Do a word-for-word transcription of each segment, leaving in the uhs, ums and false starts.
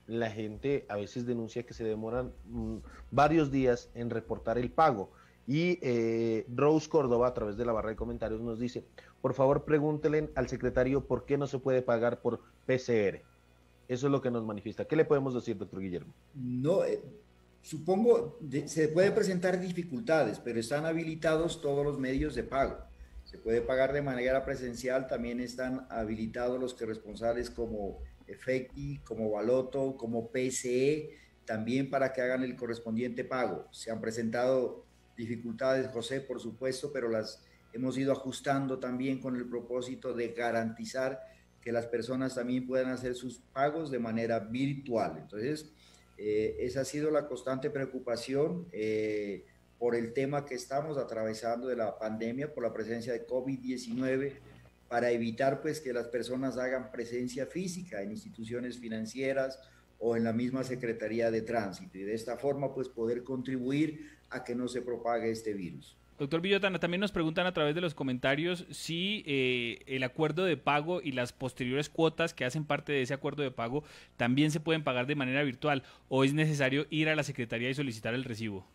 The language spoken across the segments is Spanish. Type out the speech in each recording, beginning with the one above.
la gente a veces denuncia que se demoran mm, varios días en reportar el pago. Y eh, Rose Córdoba, a través de la barra de comentarios, nos dice, por favor pregúntenle al secretario por qué no se puede pagar por P C R. Eso es lo que nos manifiesta. ¿Qué le podemos decir, doctor Guillermo? No, eh, supongo, de- se puede presentar dificultades, pero están habilitados todos los medios de pago. Se puede pagar de manera presencial, también están habilitados los que responsables como Efecti, como Baloto, como P C E, también para que hagan el correspondiente pago. Se han presentado dificultades, José, por supuesto, pero las hemos ido ajustando también con el propósito de garantizar que las personas también puedan hacer sus pagos de manera virtual. Entonces, eh, esa ha sido la constante preocupación eh, por el tema que estamos atravesando de la pandemia, por la presencia de COVID diecinueve, para evitar pues que las personas hagan presencia física en instituciones financieras o en la misma Secretaría de Tránsito y de esta forma pues poder contribuir a que no se propague este virus. Doctor Villotana, también nos preguntan a través de los comentarios si eh, el acuerdo de pago y las posteriores cuotas que hacen parte de ese acuerdo de pago también se pueden pagar de manera virtual o es necesario ir a la Secretaría y solicitar el recibo.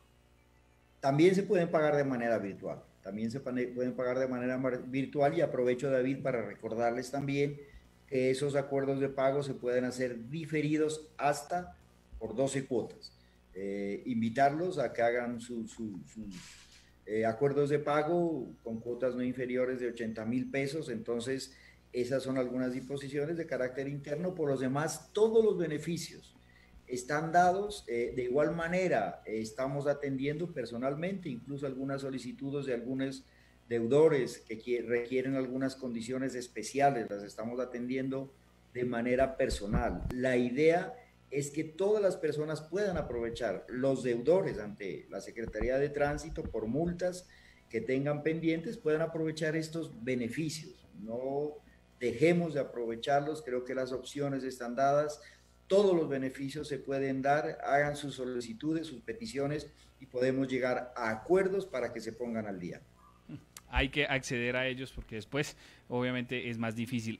También se pueden pagar de manera virtual, también se pueden pagar de manera virtual y aprovecho, David, para recordarles también que esos acuerdos de pago se pueden hacer diferidos hasta por doce cuotas. Eh, invitarlos a que hagan sus su, su, eh, acuerdos de pago con cuotas no inferiores de ochenta mil pesos, entonces esas son algunas disposiciones de carácter interno. Por los demás, todos los beneficios están dados. Eh, de igual manera, eh, estamos atendiendo personalmente, incluso algunas solicitudes de algunos deudores que requieren algunas condiciones especiales, las estamos atendiendo de manera personal. La idea es que todas las personas puedan aprovechar, los deudores ante la Secretaría de Tránsito por multas que tengan pendientes, puedan aprovechar estos beneficios. No dejemos de aprovecharlos, creo que las opciones están dadas, todos los beneficios se pueden dar, hagan sus solicitudes, sus peticiones y podemos llegar a acuerdos para que se pongan al día. Hay que acceder a ellos porque después obviamente es más difícil.